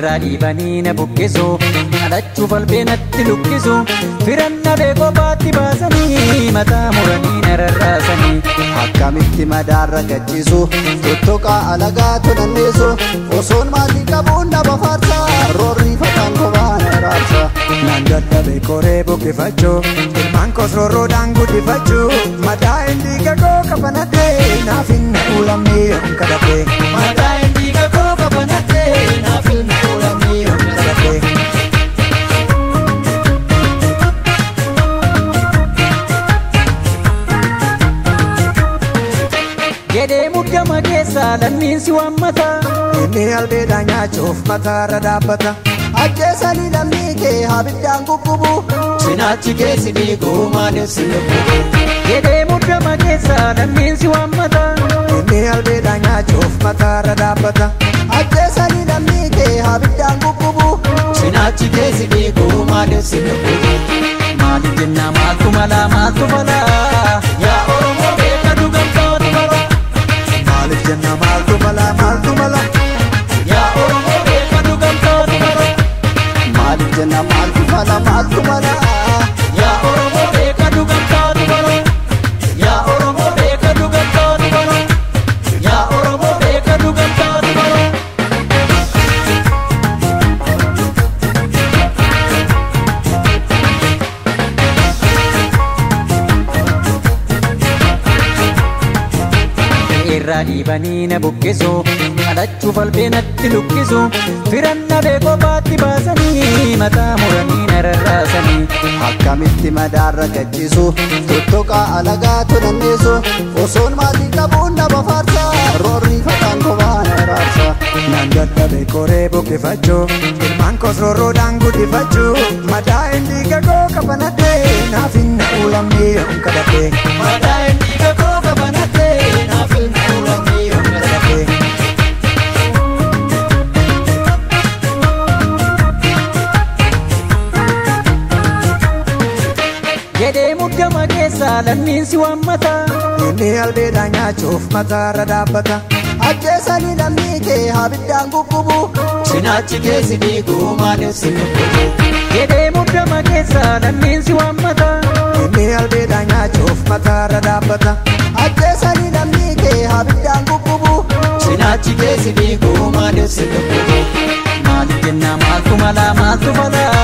irraa dhiibanii na buqqisu dhalachuuf albeenatti lukkisu firanna beekoo baatti baasanii mataa muranii na rarraasanii akkamitti madaarra gachiisu tuttuqaa alagaa tunanneessu osoon maatii qabuun nama faarsa roorrii fataan kophaa na raarsa nan dadhabe koree buqqifachuu ilmaan koos roorroodhaan guddifachuu madaa inni gagoo qabanadhee naaf hin ulamee kadhadhee madaa inni gagoo qabanadhee naaf hin ulamee kadhadhee jedhee muddama keessaa lammiinsi waammata inni albeedhaa nyaachuuf mataarra dhaabbata ajjeesanii lammii kee habiddaan gubbubu cinaachi keessi dhiiguu maaliif si lubbubu jedhee muddama keessaa lammiinsi waammata inni albeedhaa nyaachuuf mataarra dhaabbata ajjeesanii lammii kee habiddaan gubbubu cinaachi keessi dhiiguu maaliif si lubbubu maaliif jennaa maaltu malaa yaa Oromoo beeka dhugamtoota bara maaliif jenna maaltu mala yaa Oromoo beeka dhugamtoota bara maaliif jenna maaltu mala yaa Oromoo beeka dhugamtoota bara yaa Oromoo beeka dhugamtoota bara yaa Oromoo beeka dhugamtoota bara irraa dhiibanii na buqqisu dhalachuuf albeenatti lukkisu firanna beekoo baatti baasanii mataa muranii na rarraasanii akkamitti madaarra gachiisu tuttuqaa alagaa tunanneessu osoon maatii qabuun nama faarsa roorrii fataan kophaa na raarsa nan dadhabe koree buqqifachuu ilmaan koos roorroodhaan guddifachuu madaa inni gagoo qabanadhee naaf hin ulamee kadhadhee madaa inni gagoo qabanadhee naaf hin ulamee kadhadhee jedhee muddama keessaa lammiinsi waammata inni albeedhaa nyaachuuf mataarra dhaabbata ajjeesanii lammii kee habiddaan gubbubu cinaachi keessi dhiiguu maaliif si lubbubu jedhee muddama keessaa lammiinsi waammata inni albeedhaa nyaachuuf mataarra dhaabbata ajjeesanii lammii kee habiddaan gubbubu cinaachi keessi dhiiguu maaliif si lubbubu maaliif jennaa maaltu malaa